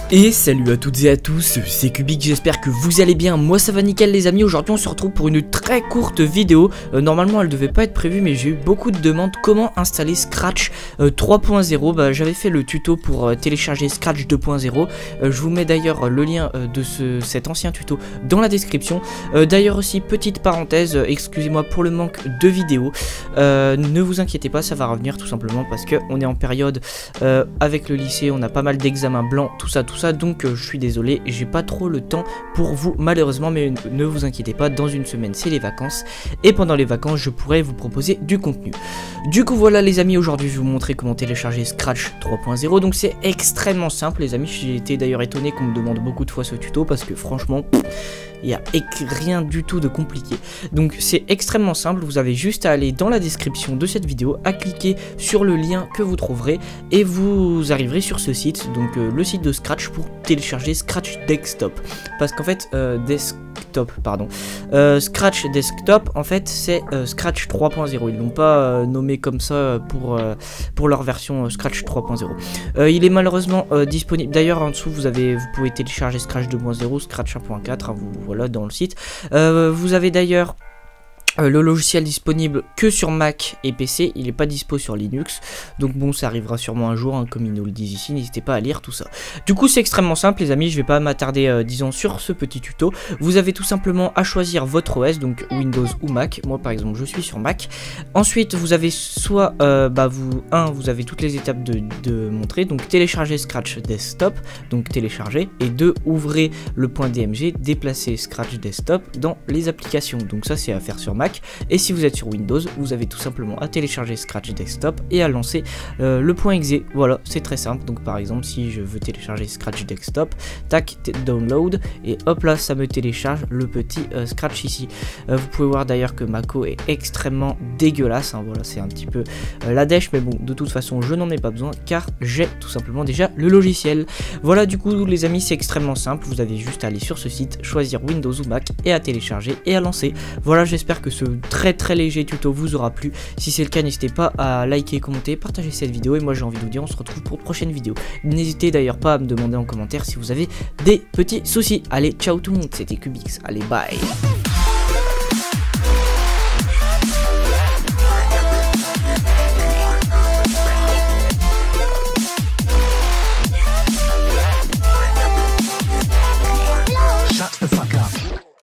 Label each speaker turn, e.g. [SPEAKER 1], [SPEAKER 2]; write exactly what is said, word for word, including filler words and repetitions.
[SPEAKER 1] Et salut à toutes et à tous, c'est Cubic, j'espère que vous allez bien, moi ça va nickel les amis. Aujourd'hui on se retrouve pour une très courte vidéo, euh, normalement elle devait pas être prévue mais j'ai eu beaucoup de demandes. Comment installer Scratch euh, trois point zéro, bah, j'avais fait le tuto pour euh, télécharger Scratch deux point zéro, euh, je vous mets d'ailleurs le lien euh, de ce, cet ancien tuto dans la description. euh, D'ailleurs aussi petite parenthèse, euh, excusez-moi pour le manque de vidéos, euh, ne vous inquiétez pas, ça va revenir tout simplement parce que on est en période euh, avec le lycée, on a pas mal d'examens blancs, tout ça tout ça, donc euh, je suis désolé, j'ai pas trop le temps pour vous malheureusement, mais ne vous inquiétez pas, dans une semaine c'est les vacances et pendant les vacances je pourrai vous proposer du contenu. Du coup voilà les amis, aujourd'hui je vais vous montrer comment télécharger Scratch trois point zéro. Donc c'est extrêmement simple les amis, j'ai été d'ailleurs étonné qu'on me demande beaucoup de fois ce tuto parce que franchement il n'y a rien du tout de compliqué. Donc c'est extrêmement simple, vous avez juste à aller dans la description de cette vidéo, à cliquer sur le lien que vous trouverez et vous arriverez sur ce site, donc euh, le site de Scratch pour télécharger Scratch Desktop. Parce qu'en fait, euh, Desktop, pardon, euh, Scratch Desktop, en fait c'est euh, Scratch trois point zéro, ils l'ont pas euh, nommé comme ça pour, euh, pour leur version euh, Scratch trois point zéro. Euh, il est malheureusement euh, disponible, d'ailleurs en dessous vous, avez, vous pouvez télécharger Scratch deux point zéro, Scratch un point quatre, hein, vous voilà dans le site. Euh, vous avez d'ailleurs Euh, le logiciel disponible que sur Mac et P C, il n'est pas dispo sur Linux, donc bon ça arrivera sûrement un jour, hein, comme ils nous le disent ici, n'hésitez pas à lire tout ça. Du coup c'est extrêmement simple les amis, je vais pas m'attarder euh, disons sur ce petit tuto. Vous avez tout simplement à choisir votre O S, donc Windows ou Mac, moi par exemple je suis sur Mac. Ensuite vous avez soit, euh, bah vous, un, vous avez toutes les étapes de, de montrer, donc télécharger Scratch Desktop, donc télécharger, et deux, ouvrez le point D M G, déplacer Scratch Desktop dans les applications, donc ça c'est à faire sur Mac. Et si vous êtes sur Windows, vous avez tout simplement à télécharger Scratch Desktop et à lancer euh, le point .exe. Voilà, c'est très simple. Donc par exemple, si je veux télécharger Scratch Desktop, tac, download, et hop là, ça me télécharge le petit euh, Scratch ici. Euh, vous pouvez voir d'ailleurs que Mako est extrêmement dégueulasse, hein. Voilà, c'est un petit peu euh, la dèche, mais bon, de toute façon, je n'en ai pas besoin car j'ai tout simplement déjà le logiciel. Voilà, du coup, les amis, c'est extrêmement simple. Vous avez juste à aller sur ce site, choisir Windows ou Mac et à télécharger et à lancer. Voilà, j'espère que ce très très léger tuto vous aura plu. Si c'est le cas, n'hésitez pas à liker, commenter, partager cette vidéo. Et moi j'ai envie de vous dire, on se retrouve pour de prochaines vidéos. N'hésitez d'ailleurs pas à me demander en commentaire si vous avez des petits soucis. Allez, ciao tout le monde, c'était Cubix. Allez, bye.